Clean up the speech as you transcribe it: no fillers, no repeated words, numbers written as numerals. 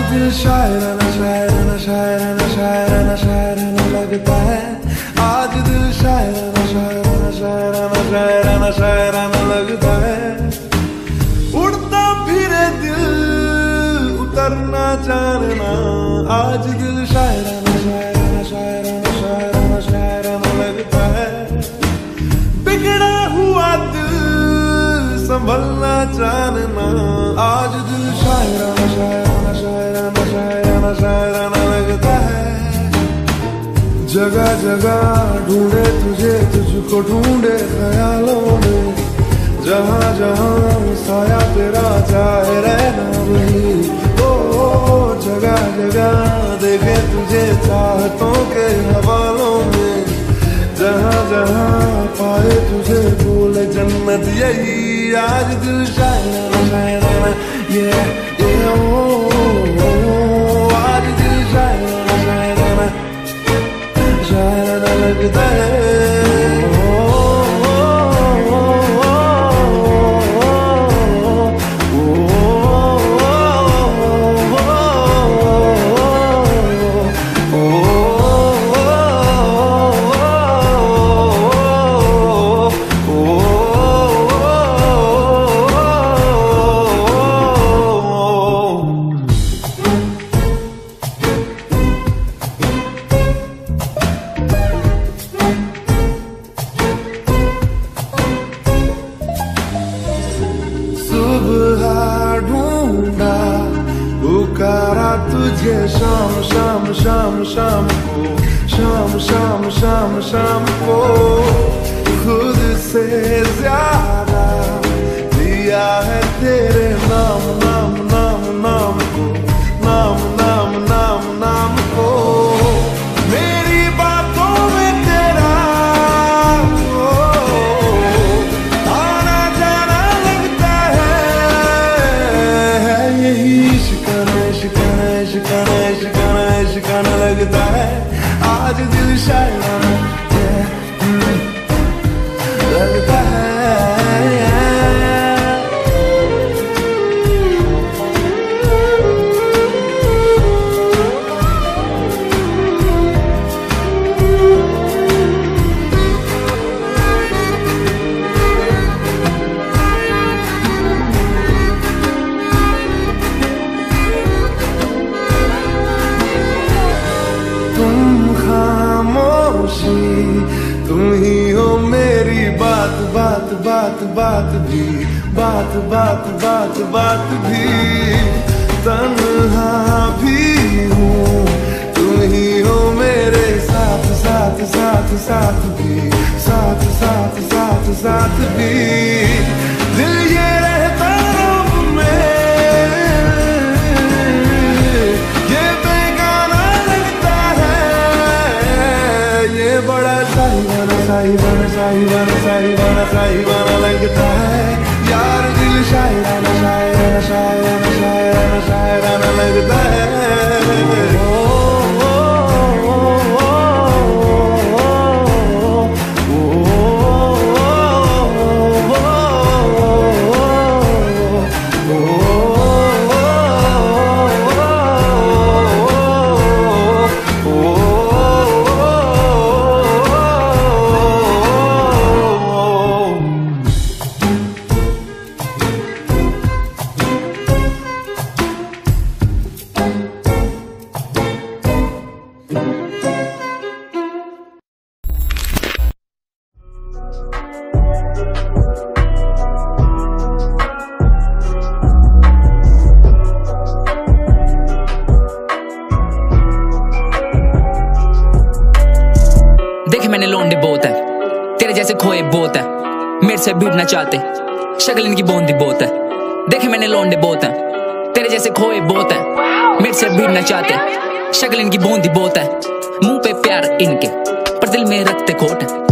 दिल शायराना शायराना शायराना शायराना शायराना लगता है। आज दिल शायराना शायराना शायराना शायराना शायराना लगता है। उड़ता फिरे दिल उतरना जानना, आज दिल शायराना शायराना शायराना शायराना शायराना लगता है। बिगड़ा हुआ दिल संभलना जानना, आज दिल शायराना शायराना शायराना शायराना शायराना लगता है। जगह जगह ढूंढे तुझे, तुझको ढूंढे ख्यालों में, जहाँ जहाँ साया तेरा चाहे रहना वही। ओ जगह जगह देखे तुझे चाहतों के हवालों में, जहाँ जहाँ पाए तुझे बोले जन्नत यही। आज दिल शायराना शायराना ये आज दिल शायराना शायराना शायराना लगता है। ढूंढा पुकारा तुझे शाम शाम शाम शाम को, शाम शाम शाम शाम को। खुद से ज्यादा दिया है तेरे नाम नाम नाम नाम को, नाम नाम नाम नाम को। मेरी बातों में तेरा आना जाना लगता है। यही शिकाना शिकाना शिकाना शिकाना शिकाना लगता है। आज दिल शायराना लगता है। तुम ही हो मेरी बात बात बात बात भी, बात बात बात बात भी। तन्हा भी हूँ तुम ही हो मेरे साथ साथ साथ साथ भी, साथ साथ साथ साथ भी। दिल ये रहता रब में, ये बेगाना लगता है। ये बड़ा साहिवाना साहिवाना साहिवाना साहिवाना साहिवाना लगता है। यार दिल शायराना शायराना शायराना शायराना शायराना लगता है। देखे मैंने लौंडे बहुत है, तेरे जैसे खोए बहुत है, मेरे से भिड़ना चाहते, शक्ल इनकी बोंदी बहुत है। देखे मैंने लौंडे बहुत है, तेरे जैसे खोए बहुत है, मेरे से भिड़ना चाहते, शक्ल इनकी बोंदी बहुत है। मुंह पे प्यार इनके पर दिल में रखते खोट है।